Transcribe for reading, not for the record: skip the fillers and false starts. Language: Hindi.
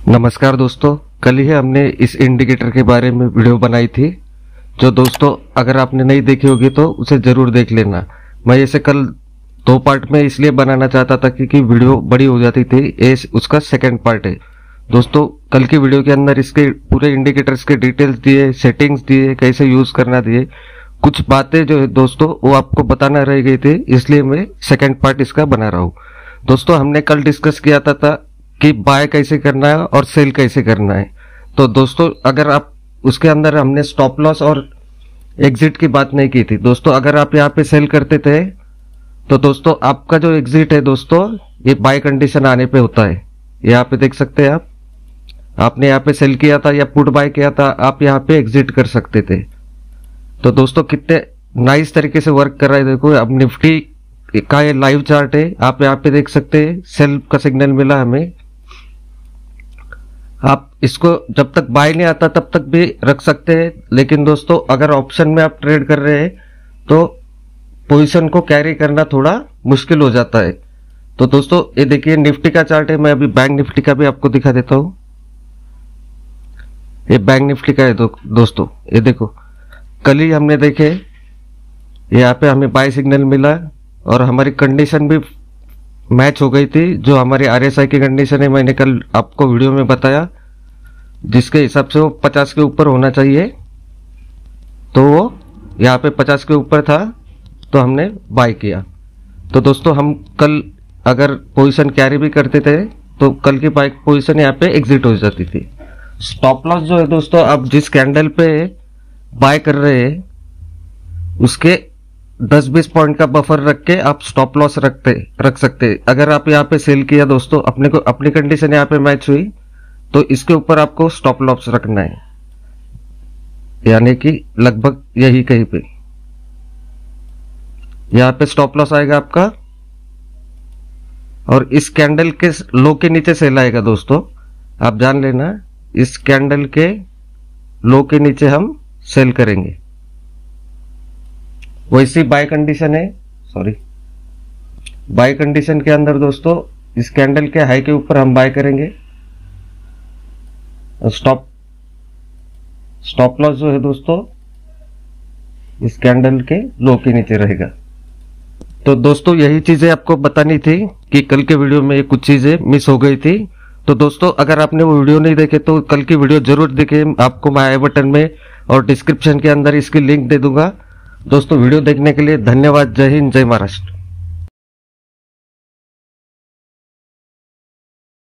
नमस्कार दोस्तों, कल ही हमने इस इंडिकेटर के बारे में वीडियो बनाई थी। जो दोस्तों अगर आपने नहीं देखी होगी तो उसे जरूर देख लेना। मैं इसे कल 2 पार्ट में इसलिए बनाना चाहता था क्योंकि वीडियो बड़ी हो जाती थी। ये उसका सेकंड पार्ट है। दोस्तों कल की वीडियो के अंदर इसके पूरे इंडिकेटर्स के डिटेल्स दिए, सेटिंग्स दिए, कैसे यूज करना दिए। कुछ बातें जो है दोस्तों वो आपको बताना रह गई थी, इसलिए मैं सेकंड पार्ट इसका बना रहा हूँ। दोस्तों हमने कल डिस्कस किया था कि बाय कैसे करना है और सेल कैसे करना है। तो दोस्तों अगर आप उसके अंदर हमने स्टॉप लॉस और एग्जिट की बात नहीं की थी। दोस्तों अगर आप यहाँ पे सेल करते थे तो दोस्तों आपका जो एग्जिट है दोस्तों ये बाय कंडीशन आने पे होता है। यहाँ पे देख सकते हैं आपने यहाँ पे सेल किया था या पुट बाय किया था, आप यहाँ पे एग्जिट कर सकते थे। तो दोस्तों कितने नाइस तरीके से वर्क कर रहा है। देखो अब निफ्टी का ये लाइव चार्ट है, आप यहाँ पे देख सकते हैं सेल का सिग्नल मिला हमें। आप इसको जब तक बाय नहीं आता तब तक भी रख सकते हैं, लेकिन दोस्तों अगर ऑप्शन में आप ट्रेड कर रहे हैं तो पोजीशन को कैरी करना थोड़ा मुश्किल हो जाता है। तो दोस्तों ये देखिए निफ्टी का चार्ट है। मैं अभी बैंक निफ्टी का भी आपको दिखा देता हूं। ये बैंक निफ्टी का है दोस्तों, ये देखो कल ही हमने देखे यहाँ पे हमें बाय सिग्नल मिला और हमारी कंडीशन भी मैच हो गई थी। जो हमारी आरएसआई की कंडीशन है मैंने कल आपको वीडियो में बताया, जिसके हिसाब से वो 50 के ऊपर होना चाहिए। तो वो यहाँ पे 50 के ऊपर था तो हमने बाय किया। तो दोस्तों हम कल अगर पोजीशन कैरी भी करते थे तो कल की बाय पोजीशन यहाँ पे एग्जिट हो जाती थी। स्टॉप लॉस जो है दोस्तों आप जिस कैंडल पे बाय कर रहे हैं उसके 10-20 पॉइंट का बफर रख के आप स्टॉप लॉस रख सकते। अगर आप यहाँ पे सेल किया दोस्तों अपनी कंडीशन यहाँ पे मैच हुई तो इसके ऊपर आपको स्टॉप लॉस रखना है, यानी कि लगभग यही कहीं पे यहाँ पे स्टॉप लॉस आएगा आपका और इस कैंडल के लो के नीचे सेल आएगा। दोस्तों आप जान लेना इस कैंडल के लो के नीचे हम सेल करेंगे। वैसी बाय कंडीशन है, बाय कंडीशन के अंदर दोस्तों इस कैंडल के हाई के ऊपर हम बाय करेंगे। स्टॉप लॉस जो है दोस्तों इस कैंडल के लो के नीचे रहेगा। तो दोस्तों यही चीजें आपको बतानी थी कि कल के वीडियो में कुछ चीजें मिस हो गई थी। तो दोस्तों अगर आपने वो वीडियो नहीं देखे तो कल की वीडियो जरूर देखें। आपको मैं आई बटन में और डिस्क्रिप्शन के अंदर इसकी लिंक दे दूंगा। दोस्तों वीडियो देखने के लिए धन्यवाद। जय हिंद, जय महाराष्ट्र।